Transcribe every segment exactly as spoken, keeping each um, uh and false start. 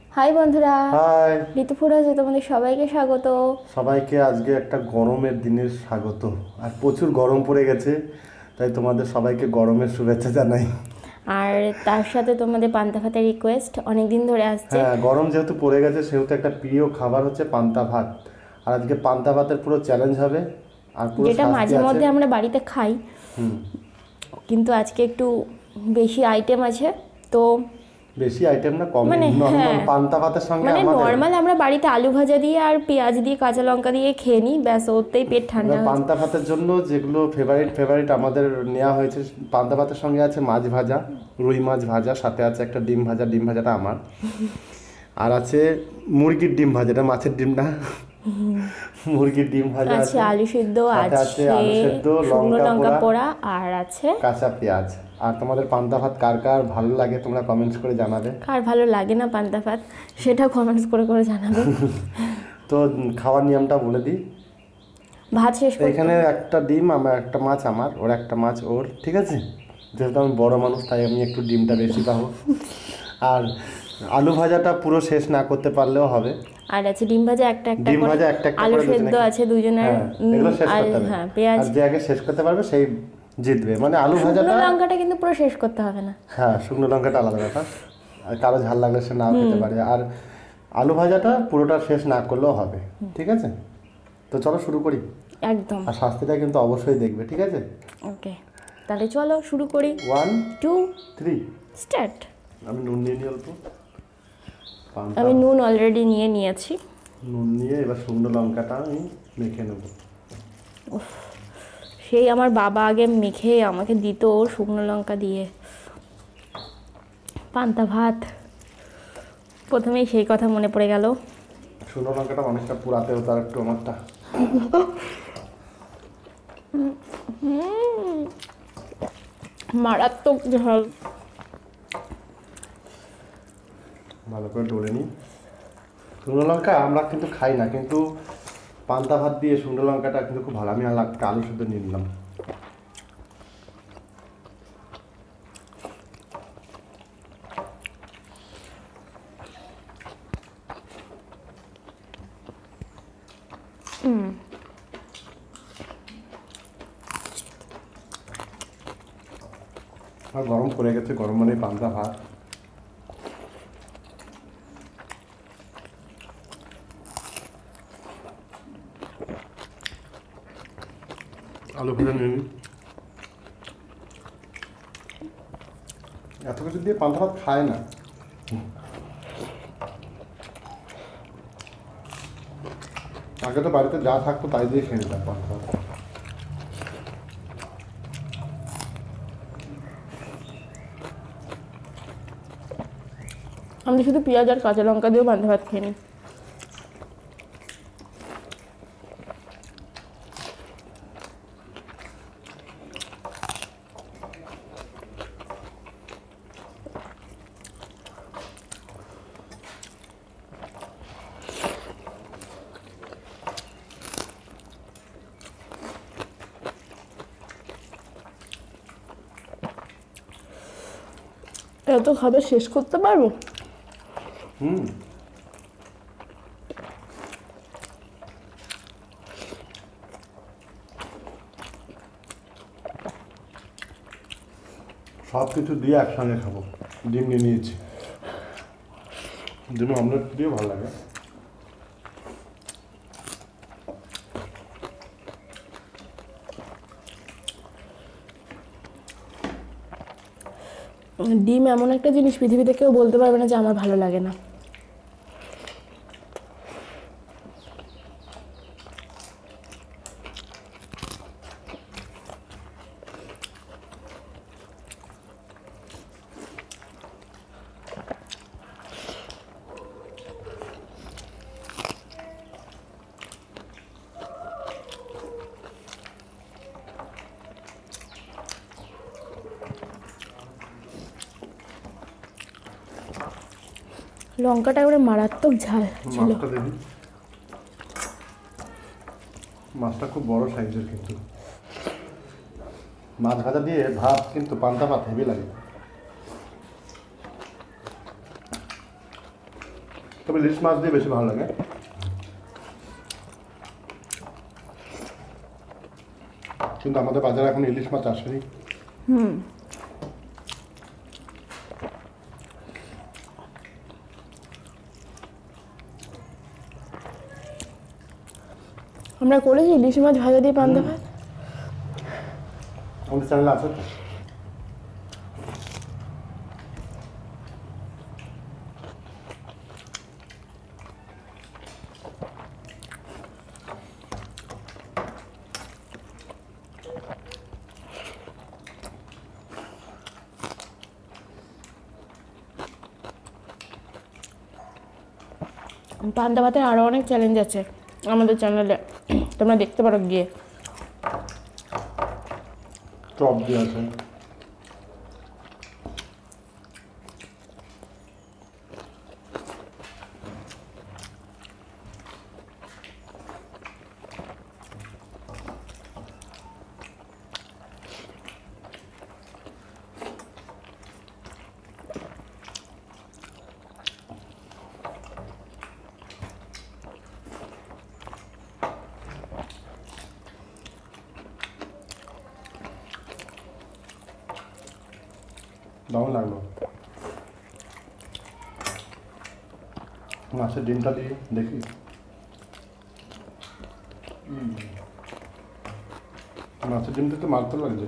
High বন্ধুরা, high ঋতুপুর আছে তোমাদের সবাইকে স্বাগত। সবাইকে আজকে একটা গরমের দিনের স্বাগত। আর প্রচুর গরম পড়ে গেছে, তাই তোমাদের সবাইকে গরমের শুভেচ্ছা জানাই। আর তার সাথে তোমাদের পান্তা ভাতের রিকোয়েস্ট অনেক দিন ধরে আসছে। হ্যাঁ, গরম যেহেতু পড়ে গেছে সেহেতু একটা প্রিয় খাবার হচ্ছে পান্তা ভাত। আর আজকে পান্তা ভাতের পুরো চ্যালেঞ্জ হবে, আর পুরো যেটা শাস্তি মাঝে আছে। মধ্যে আমরা বাড়িতে খাই, হুম। কিন্তু আজকে একটু বেশি আইটেম আছে তো। বেশি আইটেম না, কম। মানে নর্মাল হ্যাঁ, পান্তা ভাতের সঙ্গে মানে আমাদের নর্মাল আমরা বাড়িতে আলু ভাজা দিয়ে আর পেঁয়াজ দিয়ে কাঁচা লঙ্কা দিয়ে খেয়ে নিই, ব্যাস ওতেই পেট ঠান্ডা হয়ে যায়। পান্তা ভাতের জন্য যেগুলো ফেভারিট ফেভারিট আমাদের নেওয়া হয়েছে, পান্তা ভাতের সঙ্গে আছে মাছ ভাজা, রুই মাছ ভাজা, সাথে আছে একটা ডিম ভাজা। ডিম ভাজাটা আমার। আর আছে মুরগির ডিম ভাজা, এটা মাছের ডিম না, মুরগির ডিম ভাজা আছে আছে। আলু সিদ্ধ, সাথে আছে আছে আলু সেদ্ধ, শুকনো লঙ্কা লঙ্কা পোড়া, পোড়া, আর আছে কাঁচা পেঁয়াজ। আর তোমাদের পান্তা ভাত কার কার ভালো লাগে তোমরা কমেন্টস করে জানাবে। কার ভালো লাগে না পান্তা ভাত সেটা কমেন্টস করে করে জানাবে। তো খাওয়ার নিয়মটা বলে দিই। ভাত শেষ তো করতে এখানে একটা ডিম, আমার একটা মাছ, আমার ওর একটা মাছ ওর, ঠিক আছে? যেহেতু আমি বড় মানুষ তাই আমি একটু ডিমটা বেশি পাবো। আর আলু ভাজাটা পুরো শেষ না করতে পারলেও হবে। আর আছে ডিম ভাজা একটা একটা ডিম করে, ভাজা একটা একটা আলু করে সেদ্ধ দুজনে। আছে দুজনের, হ্যাঁ, উম, এগুলো শেষ আর করতে হবে। হ্যাঁ পেঁয়াজ। আর যে আগে শেষ করতে পারবে সেই জিতবে। মানে আলু শুকনো ভাজাটা, লঙ্কাটা কিন্তু পুরো শেষ করতে হবে না। হ্যাঁ, শুকনো লঙ্কাটা আলাদা ব্যাপার। আর কারো ঝাল লাগলে সে নাও খেতে পারে। আর আলু ভাজাটা পুরোটা শেষ না করলেও হবে, ঠিক আছে? তো চলো শুরু করি। একদম। আর শাস্তিটা কিন্তু অবশ্যই দেখবে, ঠিক আছে? ওকে, তাহলে চলো শুরু করি। One two three start. আমি নুন নিয়ে নিই অল্প। পান্তা আমি নুন অলরেডি নিয়ে নিয়েছি। নুন নিয়ে এবার শুকনো লঙ্কাটা আমি মেখে নেব। সেই আমার বাবা আগে মেখে আমাকে দিত শুকনো লঙ্কা দিয়ে পান্তা ভাত, প্রথমেই সেই কথা মনে পড়ে গেল। শুকনো লঙ্কাটা অনেকটা পুরাতে হতো আর একটু আমারটা। মারাত্মক ঝাল। ভালো করে ডলে নিই। শুকনো লঙ্কা আমরা কিন্তু খাই না, কিন্তু পান্তা ভাত দিয়ে শুকনো লঙ্কাটা কিন্তু খুব ভালো। আমি আর একটা আলু শুদ্ধ নিয়ে নিলাম। আর গরম পড়ে গেছে, গরম মানে পান্তা ভাত। আলু ভেজে নিয়ে নিই। এত কিছু দিয়ে পান্তা ভাত খায় না। আগে তো বাড়িতে যা থাকতো তাই দিয়ে খেয়ে নিতাম পান্তা ভাত। আমি শুধু পেঁয়াজ আর কাঁচা লঙ্কা দিয়েও পান্তা ভাত খেয়ে নিই। এত খাবার শেষ করতে পারবো? হুম। সব কিছু দিয়ে একসঙ্গে খাবো। ডিম নিয়ে নিয়েছি, ডিম অমলেট দিয়ে ভালো লাগে। ডিম এমন একটা জিনিস পৃথিবীতে কেউ বলতে পারবে না যে আমার ভালো লাগে না। লঙ্কাটা এবারে মারাত্মক ঝাল ছিল। মাছটা দেখি, মাছটা খুব বড় সাইজের, কিন্তু মাছ ভাজা দিয়ে ভাত কিন্তু পান্তা ভাত হেভি লাগে। তবে ইলিশ মাছ দিয়ে বেশি ভালো লাগে। কিন্তু আমাদের বাজারে এখন ইলিশ মাছ আসেনি। হুম আমরা করেছি ইলিশ মাছ ভাজা দিয়ে পান্তা ভাত। আমাদের চ্যানেলে আছে তো। পান্তা ভাতের আরও অনেক চ্যালেঞ্জ আছে আমাদের চ্যানেলে, তোমরা দেখতে পারো গিয়ে। চপ দিয়ে আছে। দারুণ লাগলো। মাছের ডিমটা দিয়ে দেখি। মাছের ডিমটা তো মারতে লাগছে।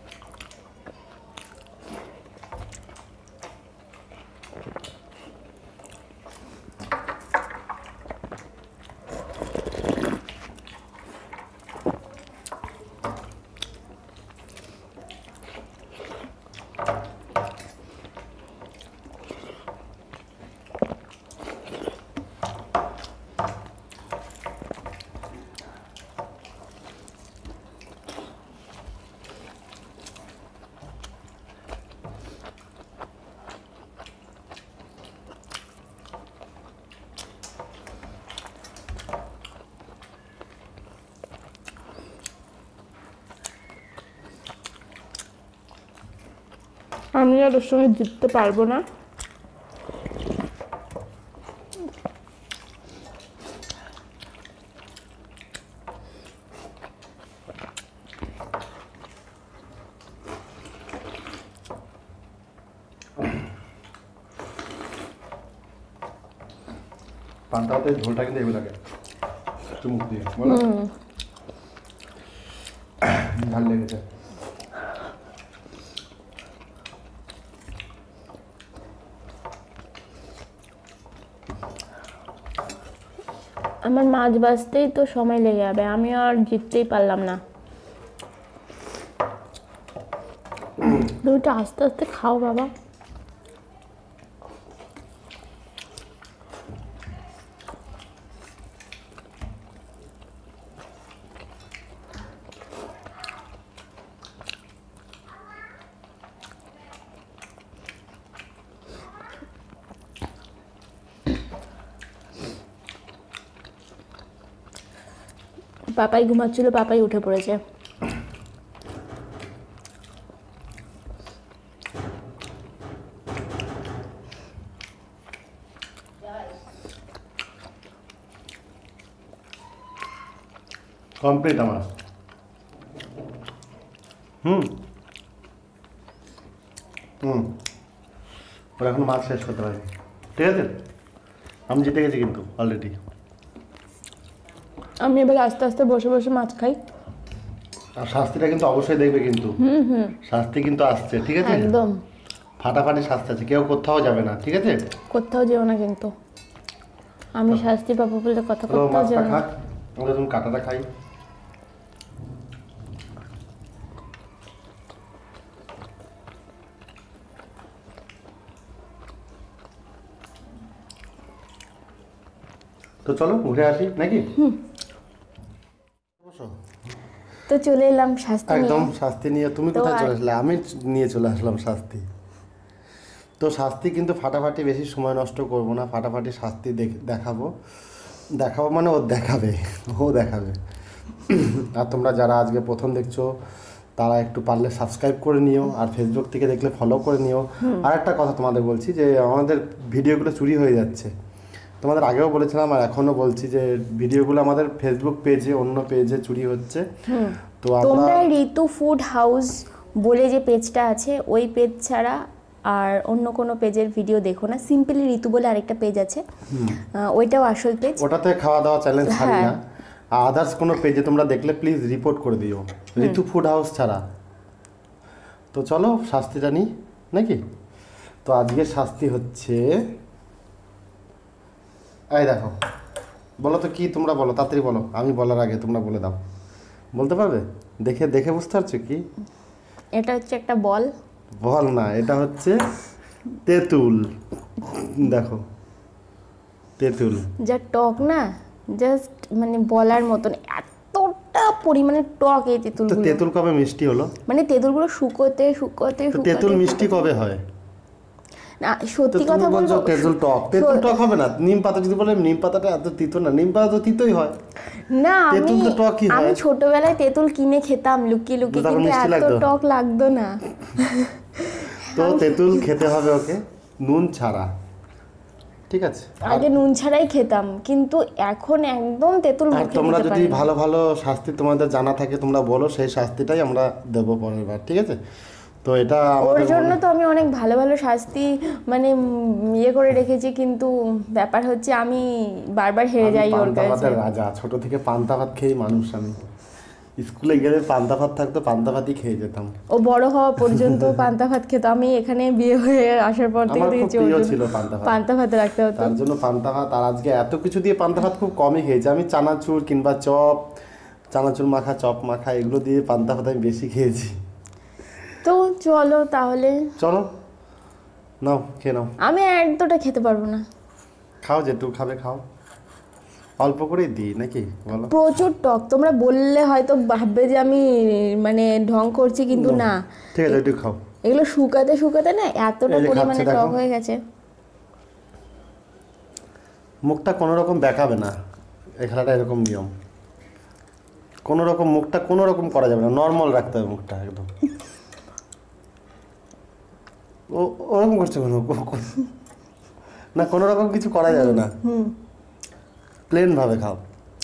আমি আর ওর সঙ্গে জিততে পারবো না। পান্তা ভাতের ঝোলটা কিন্তু এগুলো লাগে চুমুক দিয়ে, বলো ঝাল লেগেছে। আমার মাছ ভাজতেই তো সময় লেগে যাবে, আমি আর জিততেই পারলাম না। তুমি একটু আস্তে আস্তে খাও বাবা। পাপাই ঘুমাচ্ছিল, পাপাই উঠে পড়েছে। কমপ্লিট আমার। হুম হুম ওরা এখন মাছ শেষ করতে পারেনি, ঠিক আছে। আমি জিতে গেছি কিন্তু অলরেডি। আমি এবার আস্তে আস্তে বসে বসে মাছ খাই। আর শাস্তিটা কিন্তু অবশ্যই দেখবে কিন্তু, শাস্তি কিন্তু আসছে, ঠিক আছে। একদম ফাটাফাটি শাস্তি আছে, কেউ কোথাও যাবে না, ঠিক আছে। কোথাও যেও না কিন্তু, আমি শাস্তি পাবো বলে কথা চলো কোথাও মাছটা যেও না। খাক, আমরা যখন কাঁটাটা খাই। তো চলো ঘুরে আসি নাকি। তো চলে এলাম শাস্তি নিয়ে। একদম শাস্তি নিয়ে। তুমি তো কোথায় আর- চলে আসলে? আমি নিয়ে চলে আসলাম শাস্তি। তো শাস্তি কিন্তু ফাটাফাটি বেশি সময় নষ্ট করব না, ফাটাফাটি শাস্তি দেখ- দেখাবো দেখাবো মানে ও দেখাবে, ও দেখাবে। আর তোমরা যারা আজকে প্রথম দেখছো তারা একটু পারলে সাবস্ক্রাইব করে নিও, আর ফেসবুক থেকে দেখলে ফলো করে নিও। আর একটা কথা তোমাদের বলছি যে আমাদের ভিডিওগুলো চুরি হয়ে যাচ্ছে, তোমাদের আগেও বলেছিলাম আর এখনো বলছি যে ভিডিওগুলো আমাদের ফেসবুক পেজে অন্য পেজে চুরি হচ্ছে। তো আমরা তোমরা ঋতু ফুড হাউস বলে যে পেজটা আছে ওই পেজ ছাড়া আর অন্য কোনো পেজের ভিডিও দেখো না। সিম্পলি ঋতু বলে আরেকটা পেজ আছে, আহ, ওইটাও আসল পেজ। ওটাতে খাওয়া দাওয়া চ্যালেঞ্জ ছাড়ি হ্যাঁ। না। আর আদার্স কোনো পেজে তোমরা দেখলে প্লিজ রিপোর্ট করে দিও, ঋতু ফুড হাউস ছাড়া। তো চলো শাস্তিটা নিই নাকি। তো আজকে শাস্তি হচ্ছে, এই দেখো, বলো তো কি, তোমরা বলো, তাড়াতাড়ি বলো, আমি বলার আগে তোমরা বলে দাও। বলতে পারবে? দেখে দেখে বুঝতে পারছো কি? এটা হচ্ছে একটা বল। বল না, এটা হচ্ছে তেঁতুল। দেখো তেঁতুল, যা টক না, জাস্ট মানে বলার মতন এতটা পরিমাণে টক এই তো তেঁতুলগুলো। তেঁতুল কবে মিষ্টি হলো? মানে তেঁতুলগুলো শুকোতে শুকোতে তো শুকোতে তেঁতুল মিষ্টি কবে হয়? না তো সত্যি তুমি কথা বলছো বলবো, তেঁতুল টক, তেঁতুল টক হবে না। নিম পাতা যদি বলে নিম পাতাটা এত তিতো না, নিম পাতা তো তিতোই হয়। না আমি তেঁতুল তো টকই হয়। আমি ছোটবেলায় তেঁতুল কিনে খেতাম লুকিয়ে লুকিয়ে, তো তখন কিন্তু মিষ্টি এত লাগতো? টক লাগতো না। তো তেঁতুল খেতে হবে ওকে নুন ছাড়া, ঠিক আছে? আগে নুন ছাড়াই খেতাম, কিন্তু এখন একদম তেঁতুল আর মুখে তোমরা দিতে যদি পারি না। ভালো ভালো শাস্তি তোমাদের জানা থাকে তোমরা বলো, সেই শাস্তিটাই আমরা দেবো পরের বার, ঠিক আছে? তো এটা ওর আমাদের জন্য মনে- তো আমি অনেক ভালো ভালো শাস্তি মানে উম, ইয়ে করে রেখেছি, কিন্তু ব্যাপার হচ্ছে আমি বারবার হেরে আমি যাই ওর পান্তা কাছে। ভাতের রাজা, ছোট থেকে পান্তা ভাত খেয়ে মানুষ আমি। স্কুলে গেলে পান্তা ভাত থাকতো, পান্তা ভাতই খেয়ে যেতাম। ও বড় হওয়া পর্যন্ত পান্তা ভাত খেত, আমি এখানে বিয়ে হয়ে আসার পর থেকে আমার খুব দেখেছি ওর প্রিয় জন্য ছিল পান্তা ভাত, পান্তা ভাত রাখতে হতো। তার জন্য পান্তা ভাত। আর আজকে এত কিছু দিয়ে পান্তা ভাত খুব কমই খেয়েছি আমি। চানাচুর কিংবা চপ, চানাচুর মাখা, চপ মাখা, এগুলো দিয়ে পান্তা ভাত আমি বেশি খেয়েছি। তো চলো তাহলে, চলো নাও খেয়ে নাও। আমি এতটা খেতে পারবো না। খাও, যেটুকু খাবে খাও, অল্প করেই দিই নাকি বলো? প্রচুর টক, তোমরা বললে হয়তো ভাববে যে আমি মানে ঢং করছি, কিন্তু না, ঠিক আছে একটু খাও। এগুলো শুকাতে শুকাতে না এতটা এই যে পরিমাণে খাচ্ছে, টক দেখো। হয়ে গেছে। মুখটা কোনো রকম দেখাবে না, এই খেলাটা এরকম নিয়ম। কোনো রকম মুখটা কোনো রকম করা যাবে না, নর্মাল রাখতে হবে মুখটা একদম। ও ওরকম করছে কোনো না, কোনো রকম কিছু করা যাবে না, প্লেন ভাবে খাও।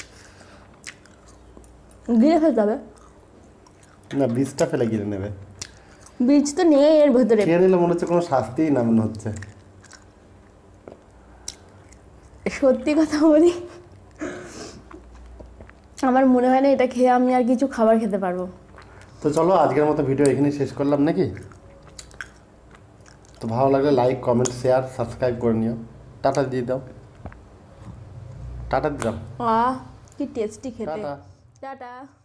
গিলে ফেলতে হবে, না বীজটা ফেলে গিলে নেবে। বীজ তো নেই এর ভেতরে। খেয়ে নিলে মনে হচ্ছে কোনো শাস্তিই না মনে হচ্ছে। সত্যি কথা বলি, আমার মনে হয় না এটা খেয়ে আমি আর কিছু খাবার খেতে পারবো। তো চলো আজকের মতো ভিডিও এখানেই শেষ করলাম নাকি। তো ভালো লাগলে লাইক, কমেন্ট, শেয়ার, সাবস্ক্রাইব করে নিও। টাটা দিয়ে দাও, টাটা দিয়ে দাও, আহ কি টেস্টি খেতে। টাটা। টাটা।